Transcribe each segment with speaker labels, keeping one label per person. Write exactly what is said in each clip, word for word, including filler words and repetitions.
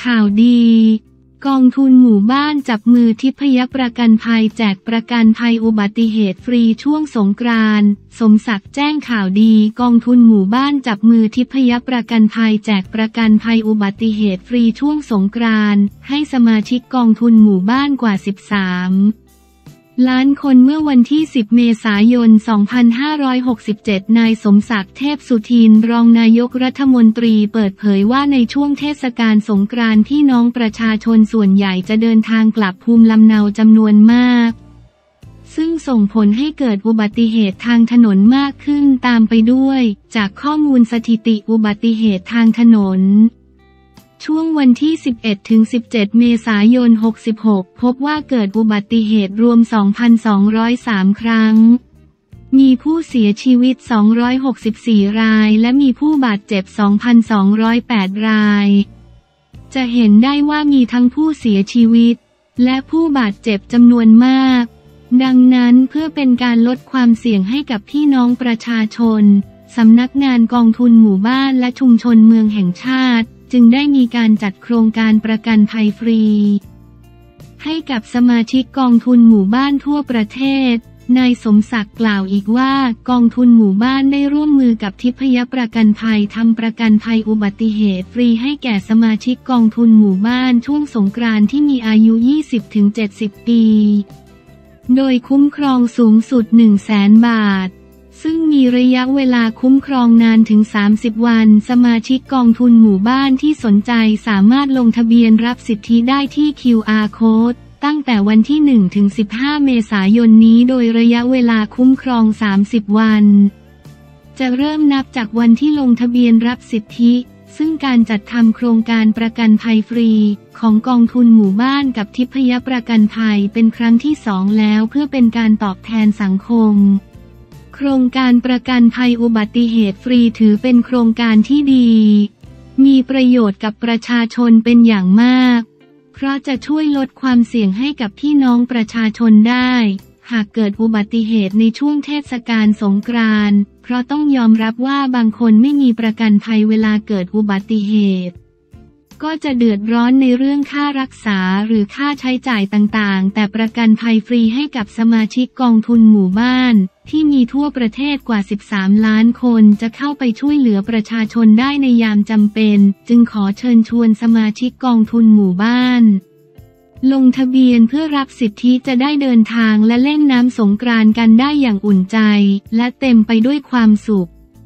Speaker 1: ข่าวดีกองทุนหมู่บ้านจับมือทิพยประกันภัยแจกประกันภัยอุบัติเหตุฟรีช่วงสงกรานต์สมศักดิ์แจ้งข่าวดีกองทุนหมู่บ้านจับมือทิพยประกันภัยแจกประกันภัยอุบัติเหตุฟรีช่วงสงกรานต์ให้สมาชิกกองทุนหมู่บ้านกว่าสิบสามล้านคนเมื่อวันที่สิบเมษายนสองพันห้าร้อยหกสิบเจ็ดนายสมศักดิ์เทพสุทินรองนายกรัฐมนตรีเปิดเผยว่าในช่วงเทศกาลสงกรานต์พี่น้องประชาชนส่วนใหญ่จะเดินทางกลับภูมิลำเนาจำนวนมากซึ่งส่งผลให้เกิดอุบัติเหตุทางถนนมากขึ้นตามไปด้วยจากข้อมูลสถิติอุบัติเหตุทางถนนช่วงวันที่ สิบเอ็ดถึงสิบเจ็ด เมษายน หกสิบหก พบว่าเกิดอุบัติเหตุรวม สองพันสองร้อยสาม ครั้ง มีผู้เสียชีวิต สองร้อยหกสิบสี่ ราย และมีผู้บาดเจ็บ สองพันสองร้อยแปด ราย จะเห็นได้ว่ามีทั้งผู้เสียชีวิตและผู้บาดเจ็บจำนวนมาก ดังนั้นเพื่อเป็นการลดความเสี่ยงให้กับพี่น้องประชาชนสำนักงานกองทุนหมู่บ้านและชุมชนเมืองแห่งชาติจึงได้มีการจัดโครงการประกันภัยฟรีให้กับสมาชิกกองทุนหมู่บ้านทั่วประเทศนายสมศักดิ์กล่าวอีกว่ากองทุนหมู่บ้านได้ร่วมมือกับทิพยประกันภัยทำประกันภัยอุบัติเหตุฟรีให้แก่สมาชิกกองทุนหมู่บ้านช่วงสงกรานต์ที่มีอายุ ยี่สิบถึงเจ็ดสิบ ปีโดยคุ้มครองสูงสุด หนึ่งแสน บาทซึ่งมีระยะเวลาคุ้มครองนานถึง สามสิบ วันสมาชิกกองทุนหมู่บ้านที่สนใจสามารถลงทะเบียนรับสิทธิได้ที่ คิว อาร์ Code ตั้งแต่วันที่ หนึ่งถึงสิบห้า เมษายนนี้โดยระยะเวลาคุ้มครอง สามสิบ วันจะเริ่มนับจากวันที่ลงทะเบียนรับสิทธิซึ่งการจัดทำโครงการประกันภัยฟรีของกองทุนหมู่บ้านกับทิพยประกันภัยเป็นครั้งที่สองแล้วเพื่อเป็นการตอบแทนสังคมโครงการประกันภัยอุบัติเหตุฟรีถือเป็นโครงการที่ดีมีประโยชน์กับประชาชนเป็นอย่างมากเพราะจะช่วยลดความเสี่ยงให้กับพี่น้องประชาชนได้หากเกิดอุบัติเหตุในช่วงเทศกาลสงกรานต์เพราะต้องยอมรับว่าบางคนไม่มีประกันภัยเวลาเกิดอุบัติเหตุก็จะเดือดร้อนในเรื่องค่ารักษาหรือค่าใช้จ่ายต่างๆแต่ประกันภัยฟรีให้กับสมาชิกกองทุนหมู่บ้านที่มีทั่วประเทศกว่าสิบสามล้านคนจะเข้าไปช่วยเหลือประชาชนได้ในยามจำเป็นจึงขอเชิญชวนสมาชิกกองทุนหมู่บ้านลงทะเบียนเพื่อรับสิทธิจะได้เดินทางและเล่นน้ำสงกรานต์กันได้อย่างอุ่นใจและเต็มไปด้วยความสุข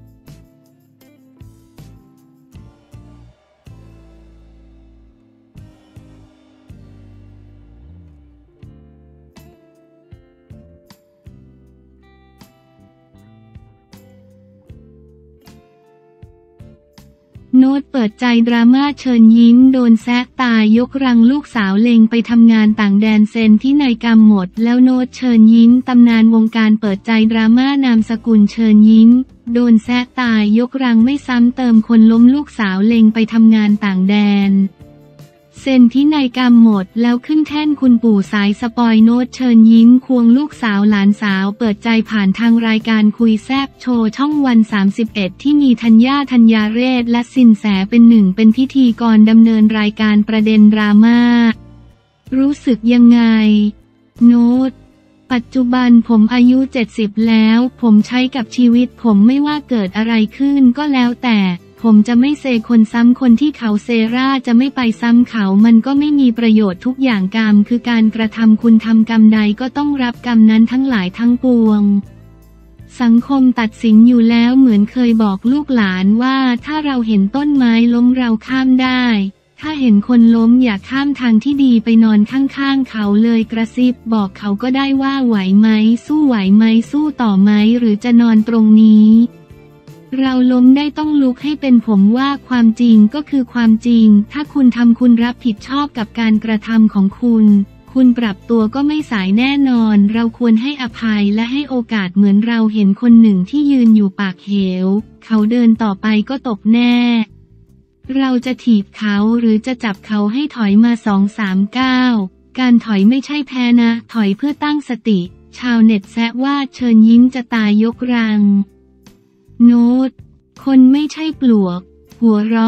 Speaker 1: โน้ตเปิดใจดราม่าเชิญยิ้มโดนแซะตายยกรังลูกสาวเล็งไปทำงานต่างแดนเซ็นที่นายกรรมหมดแล้วโน้ตเชิญยิ้มตำนานวงการเปิดใจดราม่านามสกุลเชิญยิ้มโดนแซะตายยกรังไม่ซ้ำเติมคนล้มลูกสาวเล็งไปทำงานต่างแดนเซ็นที่นายกรรมหมดแล้วขึ้นแท่นคุณปู่สายสปอยโน้ตเชิญยิ้มควงลูกสาวหลานสาวเปิดใจผ่านทางรายการคุยแซบโชว์ช่องวันสามสิบเอ็ดที่มีธัญญาธัญญาเรศและสินแสเป็นหนึ่งเป็นพิธีกรดำเนินรายการประเด็นดราม่ารู้สึกยังไงโน้ตปัจจุบันผมอายุเจ็ดสิบแล้วผมใช้กับชีวิตผมไม่ว่าเกิดอะไรขึ้นก็แล้วแต่ผมจะไม่เซคนซ้ำคนที่เขาเซราจะไม่ไปซ้ำเขามันก็ไม่มีประโยชน์ทุกอย่างกรรมคือการกระทำคุณทำกรรมใดก็ต้องรับกรรมนั้นทั้งหลายทั้งปวงสังคมตัดสินอยู่แล้วเหมือนเคยบอกลูกหลานว่าถ้าเราเห็นต้นไม้ล้มเราข้ามได้ถ้าเห็นคนล้มอย่าข้ามทางที่ดีไปนอนข้างๆเขาเลยกระซิบบอกเขาก็ได้ว่าไหวไหมสู้ไหวไหมสู้ต่อไหมหรือจะนอนตรงนี้เราล้มได้ต้องลุกให้เป็นผมว่าความจริงก็คือความจริงถ้าคุณทำคุณรับผิดชอบกับการกระทำของคุณคุณปรับตัวก็ไม่สายแน่นอนเราควรให้อภัยและให้โอกาสเหมือนเราเห็นคนหนึ่งที่ยืนอยู่ปากเหวเขาเดินต่อไปก็ตกแน่เราจะถีบเขาหรือจะจับเขาให้ถอยมาสองสามก้าวการถอยไม่ใช่แพ้นะถอยเพื่อตั้งสติชาวเน็ตแซะว่าเชิญยิ้มจะตายยกรังโน้ตคนไม่ใช่ปลวกหัวเราะ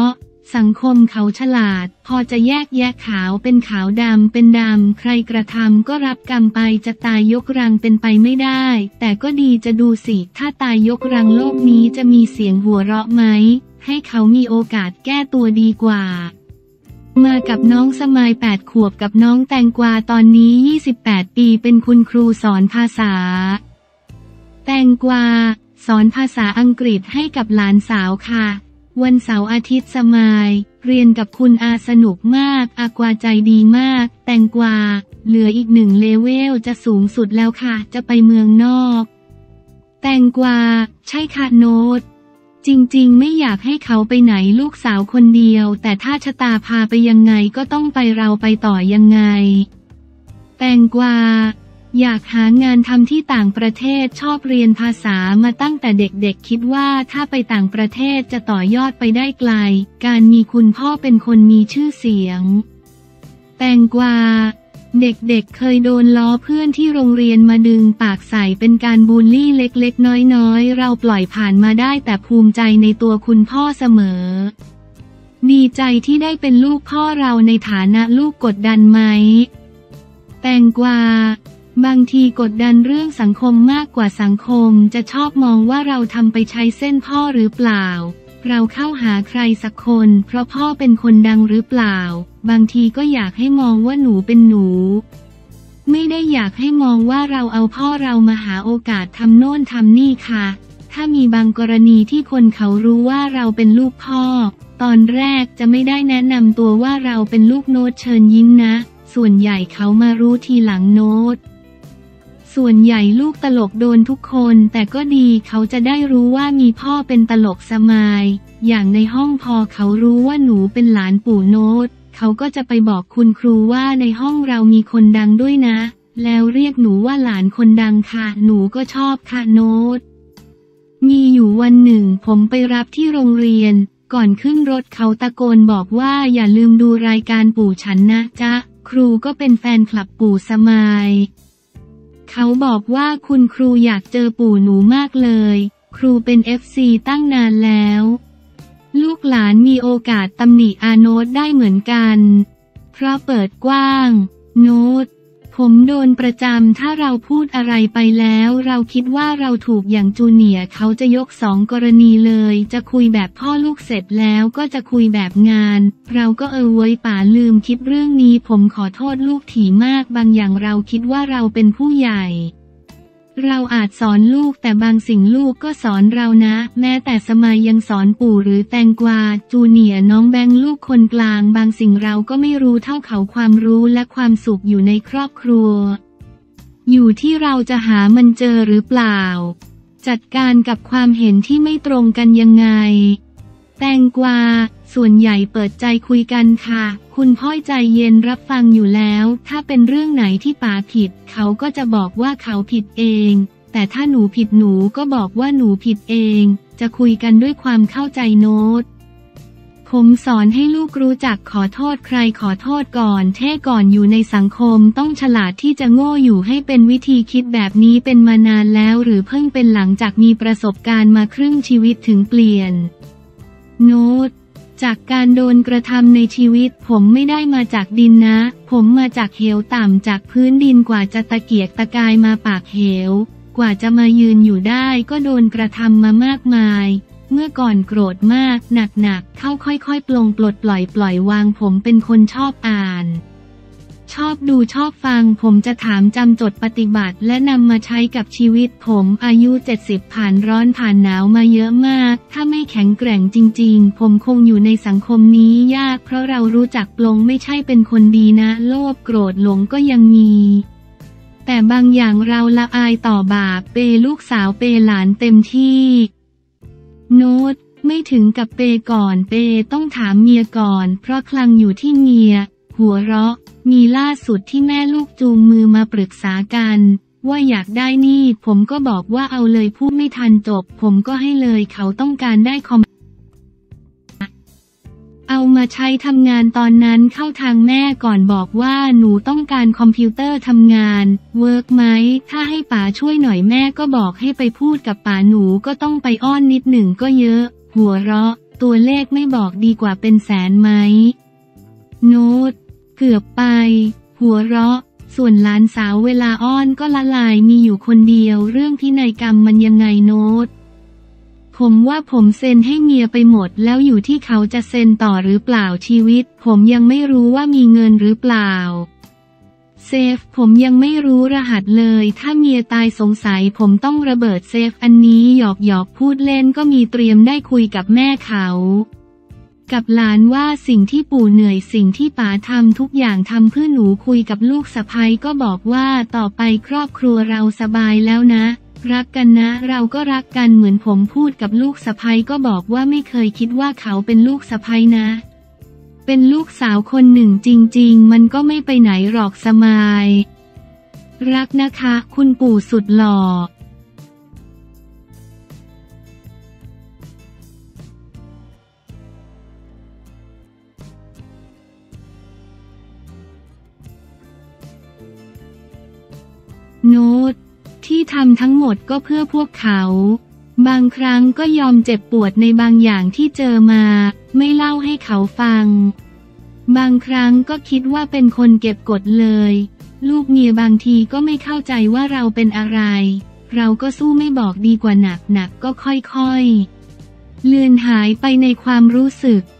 Speaker 1: สังคมเขาฉลาดพอจะแยกแยะขาวเป็นขาวดำเป็นดำใครกระทำก็รับกรรมไปจะตายยกรังเป็นไปไม่ได้แต่ก็ดีจะดูสิถ้าตายยกรังโลกนี้จะมีเสียงหัวเราะไหมให้เขามีโอกาสแก้ตัวดีกว่ามากับน้องสมายแปดขวบกับน้องแตงกวาตอนนี้ยี่สิบแปดปีเป็นคุณครูสอนภาษาแตงกวาสอนภาษาอังกฤษให้กับหลานสาวค่ะวันเสาร์อาทิตย์สมายเรียนกับคุณอาสนุกมากอากวาใจดีมากแตงกวาเหลืออีกหนึ่งเลเวลจะสูงสุดแล้วค่ะจะไปเมืองนอกแตงกวาใช่ค่ะโน้ตจริงๆไม่อยากให้เขาไปไหนลูกสาวคนเดียวแต่ถ้าชะตาพาไปยังไงก็ต้องไปเราไปต่อยังไงแตงกวาอยากหางานทำที่ต่างประเทศชอบเรียนภาษามาตั้งแต่เด็กๆคิดว่าถ้าไปต่างประเทศจะต่อยอดไปได้ไกลการมีคุณพ่อเป็นคนมีชื่อเสียงแตงกวาเด็กๆ เเคยโดนล้อเพื่อนที่โรงเรียนมาดึงปากใส่เป็นการบูลลี่เล็กๆน้อยๆเราปล่อยผ่านมาได้แต่ภูมิใจในตัวคุณพ่อเสมอดีใจที่ได้เป็นลูกพ่อเราในฐานะลูกกดดันไหมแตงกวาบางทีกดดันเรื่องสังคมมากกว่าสังคมจะชอบมองว่าเราทำไปใช้เส้นพ่อหรือเปล่าเราเข้าหาใครสักคนเพราะพ่อเป็นคนดังหรือเปล่าบางทีก็อยากให้มองว่าหนูเป็นหนูไม่ได้อยากให้มองว่าเราเอาพ่อเรามาหาโอกาสทำโน่นทำนี่ค่ะถ้ามีบางกรณีที่คนเขารู้ว่าเราเป็นลูกพ่อตอนแรกจะไม่ได้แนะนำตัวว่าเราเป็นลูกโน้ตเชิญยิ้มนะส่วนใหญ่เขามารู้ทีหลังโน้ตส่วนใหญ่ลูกตลกโดนทุกคนแต่ก็ดีเขาจะได้รู้ว่ามีพ่อเป็นตลกสมายอย่างในห้องพอเขารู้ว่าหนูเป็นหลานปู่โน้ตเขาก็จะไปบอกคุณครูว่าในห้องเรามีคนดังด้วยนะแล้วเรียกหนูว่าหลานคนดังค่ะหนูก็ชอบค่ะโน้ตมีอยู่วันหนึ่งผมไปรับที่โรงเรียนก่อนขึ้นรถเขาตะโกนบอกว่าอย่าลืมดูรายการปู่ฉันนะจ๊ะครูก็เป็นแฟนคลับปู่สมายเขาบอกว่าคุณครูอยากเจอปู่หนูมากเลยครูเป็น เอฟ ซี ตั้งนานแล้วลูกหลานมีโอกาสตำหนิอาโน้ตได้เหมือนกันเพราะเปิดกว้างโน้ตผมโดนประจำถ้าเราพูดอะไรไปแล้วเราคิดว่าเราถูกอย่างจูเนียร์เขาจะยกสองกรณีเลยจะคุยแบบพ่อลูกเสร็จแล้วก็จะคุยแบบงานเราก็เออเว้ยป่าลืมคิดเรื่องนี้ผมขอโทษลูกถี่มากบางอย่างเราคิดว่าเราเป็นผู้ใหญ่เราอาจสอนลูกแต่บางสิ่งลูกก็สอนเรานะแม้แต่สมัยยังสอนปู่หรือแตงกวาจูเนียร์น้องแบงค์ลูกคนกลางบางสิ่งเราก็ไม่รู้เท่าเขาความรู้และความสุขอยู่ในครอบครัวอยู่ที่เราจะหามันเจอหรือเปล่าจัดการกับความเห็นที่ไม่ตรงกันยังไงแตงกวาส่วนใหญ่เปิดใจคุยกันค่ะคุณพ่อใจเย็นรับฟังอยู่แล้วถ้าเป็นเรื่องไหนที่ป๋าผิดเขาก็จะบอกว่าเขาผิดเองแต่ถ้าหนูผิดหนูก็บอกว่าหนูผิดเองจะคุยกันด้วยความเข้าใจโน้ตผมสอนให้ลูกรู้จักขอโทษใครขอโทษก่อนเท่ก่อนอยู่ในสังคมต้องฉลาดที่จะโง่อยู่ให้เป็นวิธีคิดแบบนี้เป็นมานานแล้วหรือเพิ่งเป็นหลังจากมีประสบการณ์มาครึ่งชีวิตถึงเปลี่ยนโน้ตจากการโดนกระทำในชีวิตผมไม่ได้มาจากดินนะผมมาจากเหวต่ำจากพื้นดินกว่าจะตะเกียกตะกายมาปากเหวกว่าจะมายืนอยู่ได้ก็โดนกระทำมามากมายเมื่อก่อนโกรธมากหนักๆเข้าค่อยๆปลงปลดปล่อยปล่อยวางผมเป็นคนชอบอ่านชอบดูชอบฟังผมจะถามจำจดปฏิบัติและนำมาใช้กับชีวิตผมอายุเจ็ดสิบผ่านร้อนผ่านหนาวมาเยอะมากถ้าไม่แข็งแกร่งจริงๆผมคงอยู่ในสังคมนี้ยากเพราะเรารู้จักปลงไม่ใช่เป็นคนดีนะโลภโกรธหลงก็ยังมีแต่บางอย่างเราละอายต่อบาปเปลูกสาวเปหลานเต็มที่โน้ตไม่ถึงกับเปก่อนเปต้องถามเมียก่อนเพราะคลังอยู่ที่เมียหัวเราะมีล่าสุดที่แม่ลูกจูงมือมาปรึกษากันว่าอยากได้นี่ผมก็บอกว่าเอาเลยพูดไม่ทันจบผมก็ให้เลยเขาต้องการได้คอมเอามาใช้ทำงานตอนนั้นเข้าทางแม่ก่อนบอกว่าหนูต้องการคอมพิวเตอร์ทำงานเวิร์กไหมถ้าให้ป๋าช่วยหน่อยแม่ก็บอกให้ไปพูดกับป๋าหนูก็ต้องไปอ้อนนิดหนึ่งก็เยอะหัวเราะตัวเลขไม่บอกดีกว่าเป็นแสนไหมโน้ตเกือบไปหัวเราะส่วนหลานสาวเวลาอ้อนก็ละลายมีอยู่คนเดียวเรื่องพินัยกรรมมันยังไงโน้ตผมว่าผมเซ็นให้เมียไปหมดแล้วอยู่ที่เขาจะเซ็นต่อหรือเปล่าชีวิตผมยังไม่รู้ว่ามีเงินหรือเปล่าเซฟผมยังไม่รู้รหัสเลยถ้าเมียตายสงสัยผมต้องระเบิดเซฟอันนี้หยอกหยอกพูดเล่นก็มีเตรียมได้คุยกับแม่เขากับหลานว่าสิ่งที่ปู่เหนื่อยสิ่งที่ป๋าทำทุกอย่างทำเพื่อหนูคุยกับลูกสะใภ้ก็บอกว่าต่อไปครอบครัวเราสบายแล้วนะรักกันนะเราก็รักกันเหมือนผมพูดกับลูกสะใภ้ก็บอกว่าไม่เคยคิดว่าเขาเป็นลูกสะใภ้นะเป็นลูกสาวคนหนึ่งจริงๆมันก็ไม่ไปไหนหรอกสมายรักนะคะคุณปู่สุดหล่อโน้ตที่ทำทั้งหมดก็เพื่อพวกเขาบางครั้งก็ยอมเจ็บปวดในบางอย่างที่เจอมาไม่เล่าให้เขาฟังบางครั้งก็คิดว่าเป็นคนเก็บกดเลยลูกเมียบางทีก็ไม่เข้าใจว่าเราเป็นอะไรเราก็สู้ไม่บอกดีกว่าหนักหนักก็ค่อยๆเลือนหายไปในความรู้สึก